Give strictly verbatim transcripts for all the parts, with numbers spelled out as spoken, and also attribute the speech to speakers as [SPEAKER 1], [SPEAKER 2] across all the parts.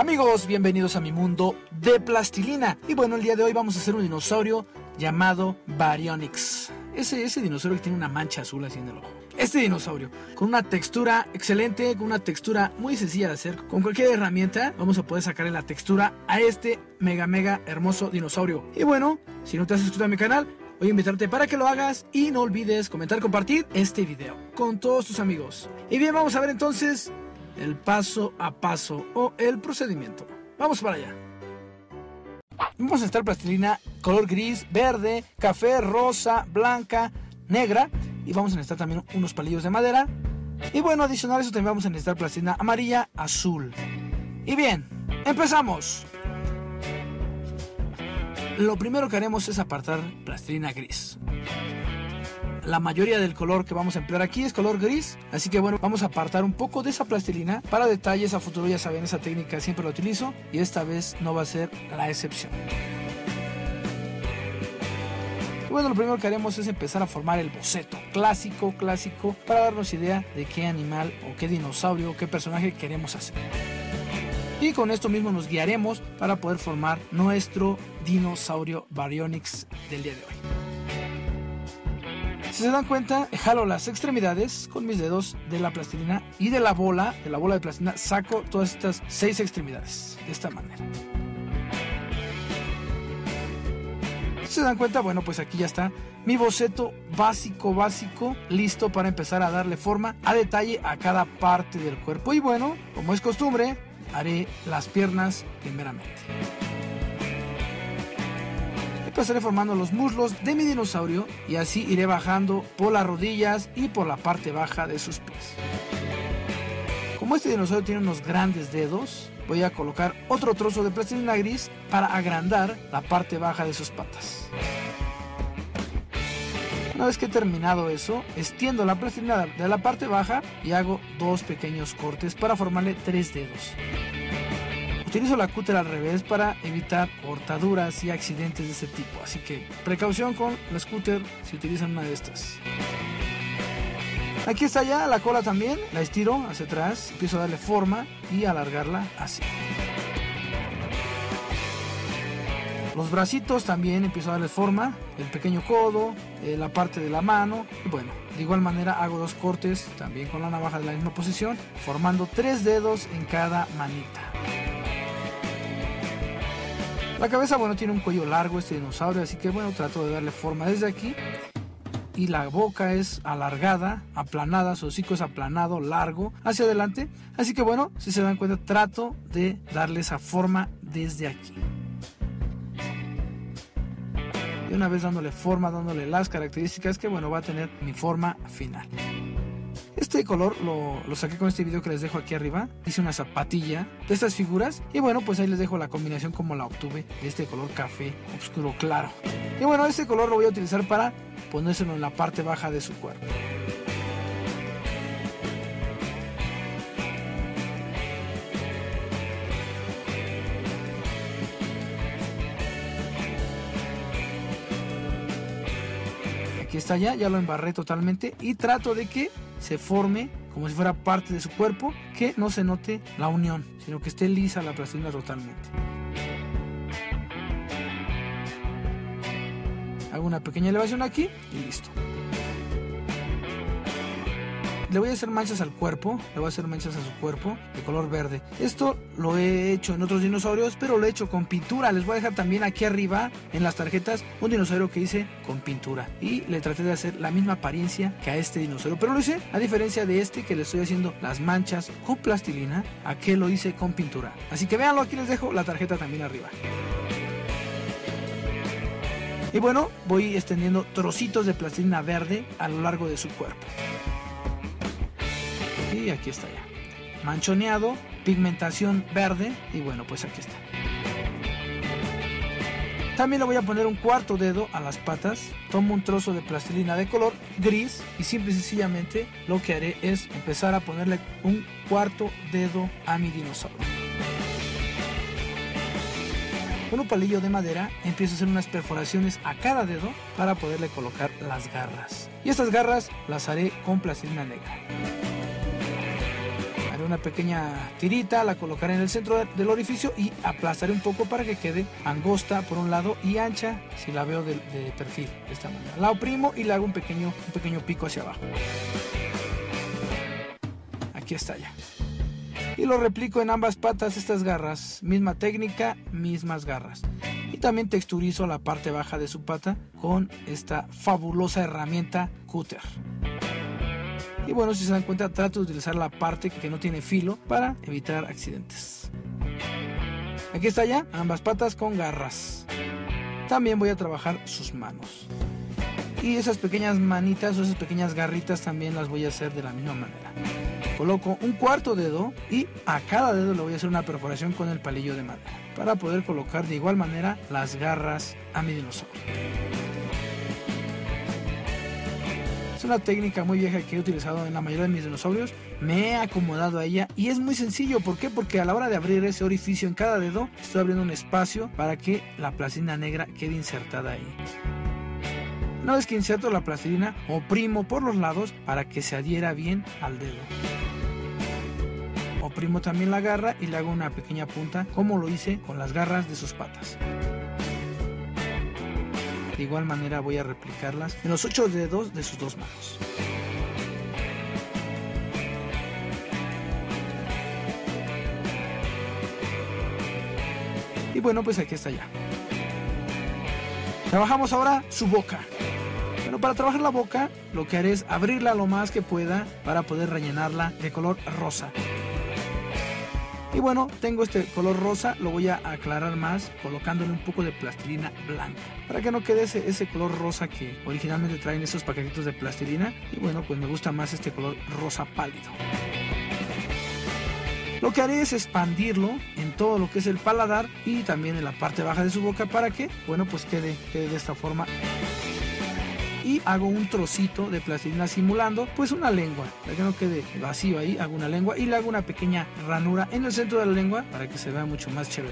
[SPEAKER 1] Amigos, bienvenidos a mi mundo de plastilina. Y bueno, el día de hoy vamos a hacer un dinosaurio llamado Baryonyx. Ese, ese dinosaurio que tiene una mancha azul así en el ojo. Este dinosaurio, con una textura excelente, con una textura muy sencilla de hacer. Con cualquier herramienta vamos a poder sacarle la textura a este mega mega hermoso dinosaurio. Y bueno, si no te has suscrito a mi canal, voy a invitarte para que lo hagas y no olvides comentar, compartir este video con todos tus amigos. Y bien, vamos a ver entonces el paso a paso o el procedimiento. Vamos para allá. Vamos a necesitar plastilina color gris, verde, café, rosa, blanca, negra. Y vamos a necesitar también unos palillos de madera. Y bueno, adicional a eso también vamos a necesitar plastilina amarilla, azul. Y bien, empezamos. Lo primero que haremos es apartar plastilina gris. La mayoría del color que vamos a emplear aquí es color gris, así que bueno, vamos a apartar un poco de esa plastilina. Para detalles a futuro, ya saben, esa técnica siempre la utilizo y esta vez no va a ser la excepción. Y bueno, lo primero que haremos es empezar a formar el boceto clásico, clásico, para darnos idea de qué animal o qué dinosaurio o qué personaje queremos hacer. Y con esto mismo nos guiaremos para poder formar nuestro dinosaurio Baryonyx del día de hoy. Si se dan cuenta, jalo las extremidades con mis dedos de la plastilina y de la bola, de la bola de plastilina, saco todas estas seis extremidades de esta manera. Si se dan cuenta, bueno, pues aquí ya está mi boceto básico, básico, listo para empezar a darle forma a detalle a cada parte del cuerpo. Y bueno, como es costumbre, haré las piernas primeramente. Empezaré formando los muslos de mi dinosaurio y así iré bajando por las rodillas y por la parte baja de sus pies. Como este dinosaurio tiene unos grandes dedos, voy a colocar otro trozo de plastilina gris para agrandar la parte baja de sus patas. Una vez que he terminado eso, extiendo la plastilina de la parte baja y hago dos pequeños cortes para formarle tres dedos. Utilizo la cúter al revés para evitar cortaduras y accidentes de ese tipo, así que precaución con la scooter si utilizan una de estas. Aquí está ya la cola también, la estiro hacia atrás, empiezo a darle forma y alargarla así. Los bracitos también empiezo a darle forma, el pequeño codo, eh, la parte de la mano y bueno, de igual manera hago dos cortes también con la navaja de la misma posición, formando tres dedos en cada manita. La cabeza, bueno, tiene un cuello largo este dinosaurio, así que bueno, trato de darle forma desde aquí. Y la boca es alargada, aplanada, su hocico es aplanado, largo, hacia adelante. Así que bueno, si se dan cuenta, trato de darle esa forma desde aquí. Y una vez dándole forma, dándole las características que bueno, va a tener mi forma final. Este color lo, lo saqué con este video que les dejo aquí arriba. Hice una zapatilla de estas figuras. Y bueno, pues ahí les dejo la combinación como la obtuve de este color café oscuro claro. Y bueno, este color lo voy a utilizar para ponérselo en la parte baja de su cuerpo. Aquí está ya, ya lo embarré totalmente y trato de que se forme como si fuera parte de su cuerpo, que no se note la unión, sino que esté lisa la plastilina totalmente. Hago una pequeña elevación aquí y listo. Le voy a hacer manchas al cuerpo, le voy a hacer manchas a su cuerpo de color verde. Esto lo he hecho en otros dinosaurios, pero lo he hecho con pintura. Les voy a dejar también aquí arriba en las tarjetas un dinosaurio que hice con pintura. Y le traté de hacer la misma apariencia que a este dinosaurio, pero lo hice a diferencia de este que le estoy haciendo las manchas con plastilina, a que lo hice con pintura. Así que véanlo, aquí les dejo la tarjeta también arriba. Y bueno, voy extendiendo trocitos de plastilina verde a lo largo de su cuerpo. Y aquí está ya, manchoneado, pigmentación verde y bueno, pues aquí está. También le voy a poner un cuarto dedo a las patas. Tomo un trozo de plastilina de color gris y simple y sencillamente lo que haré es empezar a ponerle un cuarto dedo a mi dinosaurio. Con un palillo de madera empiezo a hacer unas perforaciones a cada dedo para poderle colocar las garras. Y estas garras las haré con plastilina negra. Haré una pequeña tirita, la colocaré en el centro del orificio y aplastaré un poco para que quede angosta por un lado y ancha si la veo de, de perfil, de esta manera. La oprimo y le hago un pequeño, un pequeño pico hacia abajo. Aquí está ya. Y lo replico en ambas patas, estas garras, misma técnica, mismas garras. Y también texturizo la parte baja de su pata con esta fabulosa herramienta cúter. Y bueno, si se dan cuenta, trato de utilizar la parte que no tiene filo para evitar accidentes. Aquí está ya, ambas patas con garras. También voy a trabajar sus manos. Y esas pequeñas manitas o esas pequeñas garritas también las voy a hacer de la misma manera. Coloco un cuarto dedo y a cada dedo le voy a hacer una perforación con el palillo de madera para poder colocar de igual manera las garras a mi dinosaurio. Es una técnica muy vieja que he utilizado en la mayoría de mis dinosaurios. Me he acomodado a ella y es muy sencillo. ¿Por qué? Porque a la hora de abrir ese orificio en cada dedo estoy abriendo un espacio para que la plastilina negra quede insertada ahí. Una vez que inserto la plastilina, oprimo por los lados para que se adhiera bien al dedo. Oprimo también la garra y le hago una pequeña punta como lo hice con las garras de sus patas. De igual manera voy a replicarlas en los ocho dedos de sus dos manos. Y bueno, pues aquí está ya. Trabajamos ahora su boca. Bueno, para trabajar la boca lo que haré es abrirla lo más que pueda para poder rellenarla de color rosa. Y bueno, tengo este color rosa, lo voy a aclarar más colocándole un poco de plastilina blanca para que no quede ese, ese color rosa que originalmente traen esos paquetitos de plastilina. Y bueno, pues me gusta más este color rosa pálido. Lo que haré es expandirlo en todo lo que es el paladar y también en la parte baja de su boca para que, bueno, pues quede, quede de esta forma. Y hago un trocito de plastilina simulando pues una lengua, para que no quede vacío ahí, hago una lengua y le hago una pequeña ranura en el centro de la lengua para que se vea mucho más chévere.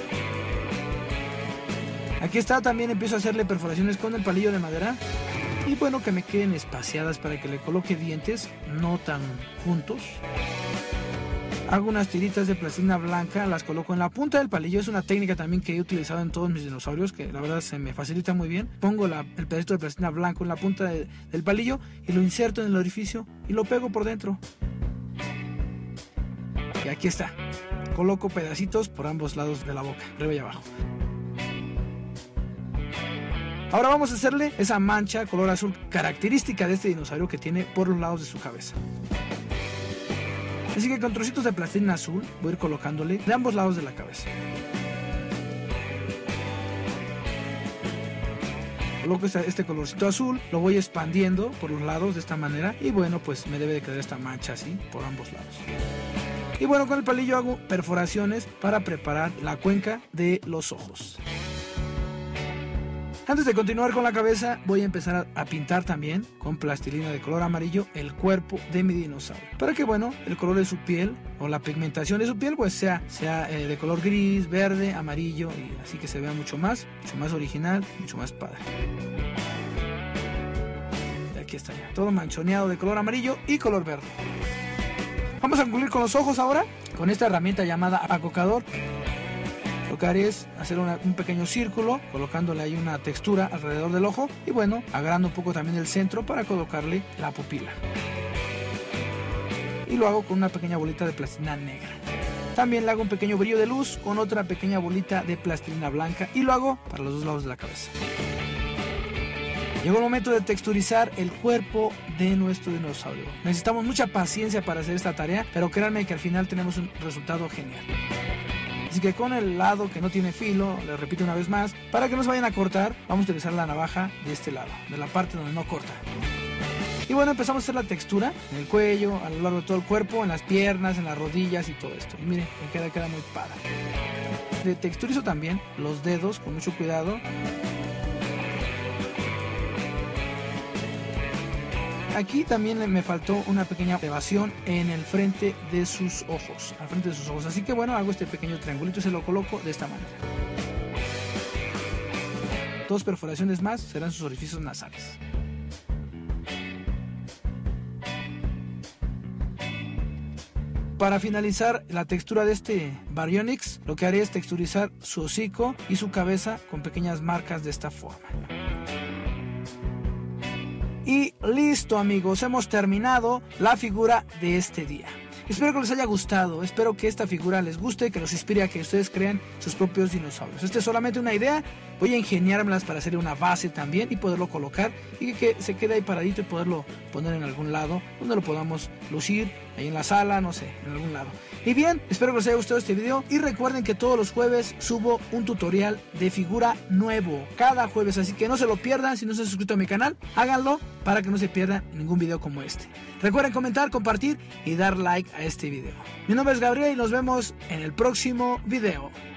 [SPEAKER 1] Aquí está, también empiezo a hacerle perforaciones con el palillo de madera y bueno, que me queden espaciadas para que le coloque dientes no tan juntos. Hago unas tiritas de plastilina blanca, las coloco en la punta del palillo. Es una técnica también que he utilizado en todos mis dinosaurios, que la verdad se me facilita muy bien. Pongo la, el pedacito de plastilina blanco en la punta de, del palillo y lo inserto en el orificio y lo pego por dentro. Y aquí está. Coloco pedacitos por ambos lados de la boca, arriba y abajo. Ahora vamos a hacerle esa mancha color azul característica de este dinosaurio que tiene por los lados de su cabeza. Así que con trocitos de plastilina azul voy a ir colocándole de ambos lados de la cabeza. Coloco este colorcito azul, lo voy expandiendo por los lados de esta manera y bueno, pues me debe de quedar esta mancha así por ambos lados. Y bueno, con el palillo hago perforaciones para preparar la cuenca de los ojos. Antes de continuar con la cabeza, voy a empezar a, a pintar también con plastilina de color amarillo el cuerpo de mi dinosaurio. Para que, bueno, el color de su piel o la pigmentación de su piel pues sea, sea eh, de color gris, verde, amarillo y así que se vea mucho más, mucho más original, mucho más padre. Y aquí está ya, todo manchoneado de color amarillo y color verde. Vamos a concluir con los ojos ahora, con esta herramienta llamada acocador. Lo que haré es hacer una, un pequeño círculo, colocándole ahí una textura alrededor del ojo y bueno, agarrando un poco también el centro para colocarle la pupila. Y lo hago con una pequeña bolita de plastilina negra. También le hago un pequeño brillo de luz con otra pequeña bolita de plastilina blanca y lo hago para los dos lados de la cabeza. Llegó el momento de texturizar el cuerpo de nuestro dinosaurio. Necesitamos mucha paciencia para hacer esta tarea, pero créanme que al final tenemos un resultado genial. Así que con el lado que no tiene filo, les repito una vez más, para que no se vayan a cortar, vamos a utilizar la navaja de este lado, de la parte donde no corta. Y bueno, empezamos a hacer la textura en el cuello, a lo largo de todo el cuerpo, en las piernas, en las rodillas y todo esto. Y miren, me queda, queda muy padre. Le texturizo también los dedos con mucho cuidado. Aquí también me faltó una pequeña elevación en el frente de sus ojos, al frente de sus ojos. Así que bueno, hago este pequeño triangulito y se lo coloco de esta manera. Dos perforaciones más serán sus orificios nasales. Para finalizar la textura de este Baryonyx, lo que haré es texturizar su hocico y su cabeza con pequeñas marcas de esta forma. Y listo, amigos, hemos terminado la figura de este día. Espero que les haya gustado, espero que esta figura les guste, que los inspire a que ustedes creen sus propios dinosaurios. Esta es solamente una idea, voy a ingeniármelas para hacer una base también y poderlo colocar y que, que se quede ahí paradito y poderlo poner en algún lado donde lo podamos lucir, ahí en la sala, no sé, en algún lado. Y bien, espero que les haya gustado este video y recuerden que todos los jueves subo un tutorial de figura nuevo, cada jueves, así que no se lo pierdan. Si no se han suscrito a mi canal, háganlo para que no se pierdan ningún video como este. Recuerden comentar, compartir y dar like a este video. Mi nombre es Gabriel y nos vemos en el próximo video.